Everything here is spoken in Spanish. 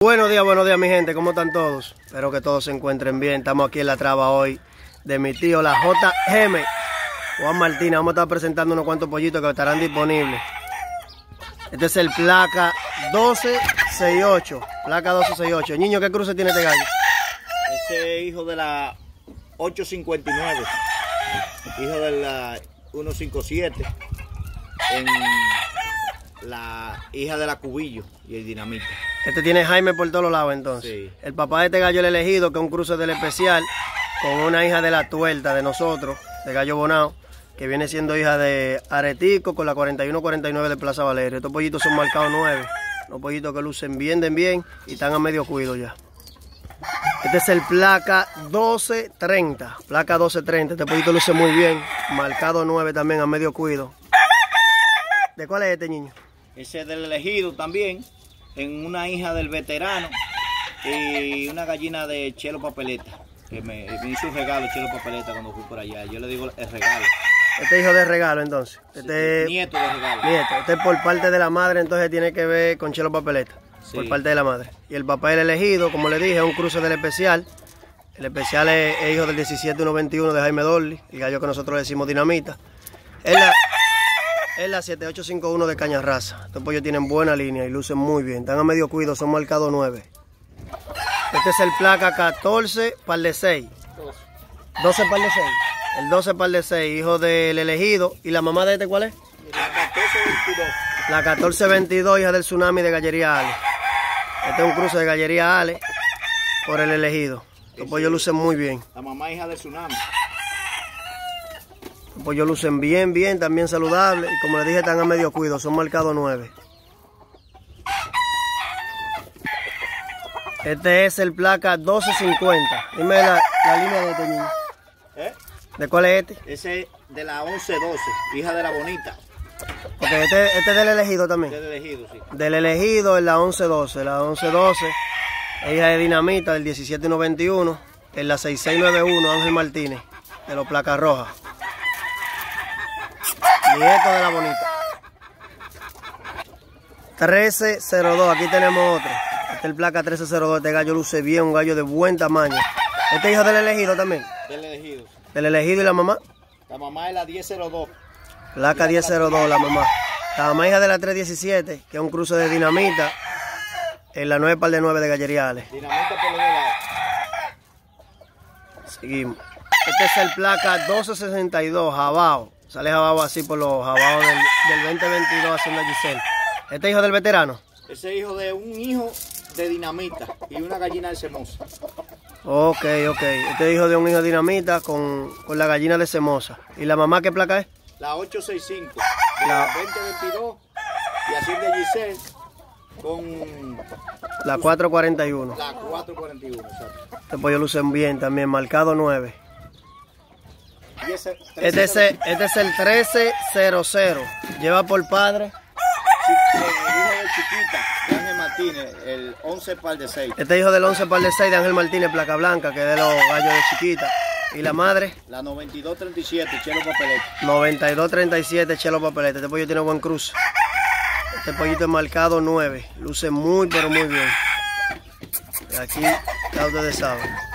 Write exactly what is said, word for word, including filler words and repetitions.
Buenos días, buenos días mi gente, ¿cómo están todos? Espero que todos se encuentren bien. Estamos aquí en la traba hoy de mi tío, la J M Juan Martínez. Vamos a estar presentando unos cuantos pollitos que estarán disponibles. Este es el placa doce sesenta y ocho, placa doce sesenta y ocho. Niño, ¿qué cruce tiene este gallo? Ese es hijo de la ocho cincuenta y nueve, hijo de la ciento cincuenta y siete, en la hija de la Cubillo y el Dinamita. Este tiene Jaime por todos lados entonces. Sí. El papá de este gallo el elegido, que es un cruce del especial, con una hija de la tuerta de nosotros, de Gallo Bonao, que viene siendo hija de Aretico con la cuarenta y uno cuarenta y nueve de Plaza Valeria. Estos pollitos son marcados nueve, los pollitos que lucen bien, de bien y están a medio cuido ya. Este es el placa doce treinta, placa doce treinta. Este pollito luce muy bien, marcado nueve también a medio cuido. ¿De cuál es este niño? Ese es del elegido también, en una hija del veterano y una gallina de Chelo Papeleta, que me, me hizo un regalo Chelo Papeleta cuando fui por allá. Yo le digo el regalo. Este hijo de regalo entonces. Este Sí, nieto de regalo. Nieto. Este es por parte de la madre, entonces tiene que ver con Chelo Papeleta. Sí. Por parte de la madre. Y el papá del elegido, como le dije, es un cruce del especial. El especial es, es hijo del diecisiete uno veintiuno de Jaime Dorli, el gallo que nosotros le decimos Dinamita. Es la, es la siete ocho cinco uno de Caña Raza. Estos pollos tienen buena línea y lucen muy bien. Están a medio cuido, son marcados nueve. Este es el placa catorce par de seis. doce par de seis. El doce par de seis, hijo del elegido. ¿Y la mamá de este cuál es? La catorce veintidós. La catorce veintidós, hija del Tsunami de Gallería Ale. Este es un cruce de Gallería Ale por el elegido. Los pollos lucen muy bien. La mamá hija del Tsunami. Los pollos lucen bien, bien, también saludables. Y como les dije, están a medio cuido, son marcados nueve. Este es el placa doce cincuenta. Dime la, la línea de este niño. ¿Eh? ¿De cuál es este? Ese es de la once doce, hija de la Bonita. Ok, este, este es del elegido también. Del elegido, sí. Del elegido en la once doce. La once doce, hija de Dinamita del diecisiete uno veintiuno. En la sesenta y seis noventa y uno, Ángel Martínez, de los placas rojas. Nieto de la Bonita. trece cero dos, aquí tenemos otro. Este es el placa trece cero dos, este gallo luce bien, un gallo de buen tamaño. Este es hijo del elegido también. Del elegido. Sí. Del elegido. ¿Y la mamá? La mamá es la diez cero dos. Placa diez cero dos, la mamá. La mamá hija de la tres diecisiete, que es un cruce de Dinamita, en la nueve par de nueve de Gallería Ale. Dinamita por los lados. Seguimos. Este es el placa doce sesenta y dos, Jabao. Sale Jabao así por los Jabaos del, del veinte veintidós haciendo Giselle. Este hijo del veterano. Ese hijo de un hijo de Dinamita y una gallina de Semosa. Ok, ok. Este es hijo de un hijo de Dinamita con, con la gallina de Semosa. ¿Y la mamá qué placa es? La ocho sesenta y cinco, de La- la veinte veintidós y así de Giselle con La cuatro cuarenta y uno. la cuatro cuarenta y uno. Exacto. Este pollo lucen bien también, marcado nueve. Y ese, Este es, el, este es el trece cero cero. Lleva por padre. Chi- el hijo de Chiquita, de Ángel Martínez, el once par de seis. Este hijo del once par de seis de Ángel Martínez, placa blanca, que es de los gallos de Chiquita. Y la madre, La noventa y dos treinta y siete, Chelo Papeleta. noventa y dos treinta y siete, Chelo Papeleta. Este pollo tiene buen cruce. Este pollito es marcado nueve. Luce muy, pero muy bien. Y aquí ya ustedes saben.